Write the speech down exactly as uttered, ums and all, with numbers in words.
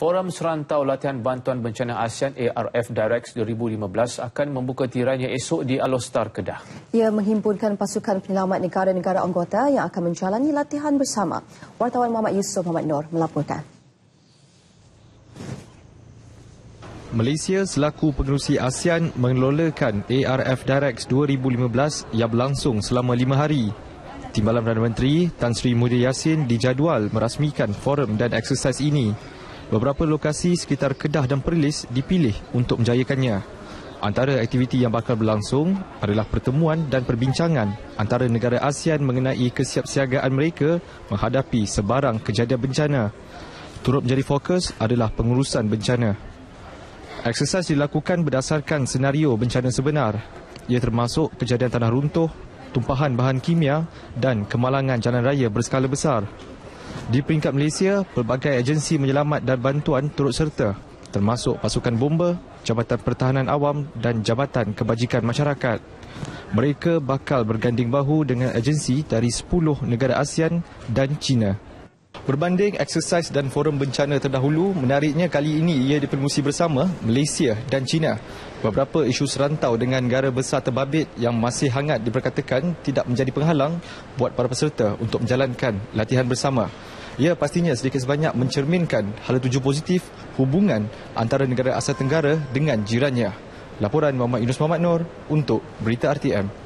Forum Serantau Latihan Bantuan Bencana ASEAN A R F Directs dua ribu lima belas akan membuka tirainya esok di Alostar, Kedah. Ia menghimpunkan pasukan penyelamat negara-negara anggota yang akan menjalani latihan bersama. Wartawan Muhammad Yusof Muhammad Nur melaporkan. Malaysia selaku pengerusi ASEAN mengelolakan A R F Directs dua ribu lima belas yang berlangsung selama lima hari. Timbalan Perdana Menteri Tan Sri Muhyiddin Yassin dijadual merasmikan forum dan eksersis ini. Beberapa lokasi sekitar Kedah dan Perlis dipilih untuk menjayakannya. Antara aktiviti yang bakal berlangsung adalah pertemuan dan perbincangan antara negara ASEAN mengenai kesiapsiagaan mereka menghadapi sebarang kejadian bencana. Turut menjadi fokus adalah pengurusan bencana. Eksersis dilakukan berdasarkan senario bencana sebenar. Ia termasuk kejadian tanah runtuh, tumpahan bahan kimia dan kemalangan jalan raya berskala besar. Di peringkat Malaysia, pelbagai agensi menyelamat dan bantuan turut serta, termasuk pasukan bomba, Jabatan Pertahanan Awam dan Jabatan Kebajikan Masyarakat. Mereka bakal berganding bahu dengan agensi dari sepuluh negara ASEAN dan China. Berbanding eksersis dan forum bencana terdahulu, menariknya kali ini ia dipengerusi bersama Malaysia dan China. Beberapa isu serantau dengan negara besar terbabit yang masih hangat diperkatakan tidak menjadi penghalang buat para peserta untuk menjalankan latihan bersama. Ia pastinya sedikit sebanyak mencerminkan hala tuju positif hubungan antara negara Asia Tenggara dengan jirannya. Laporan Muhammad Yunus Muhammad Nur untuk Berita R T M.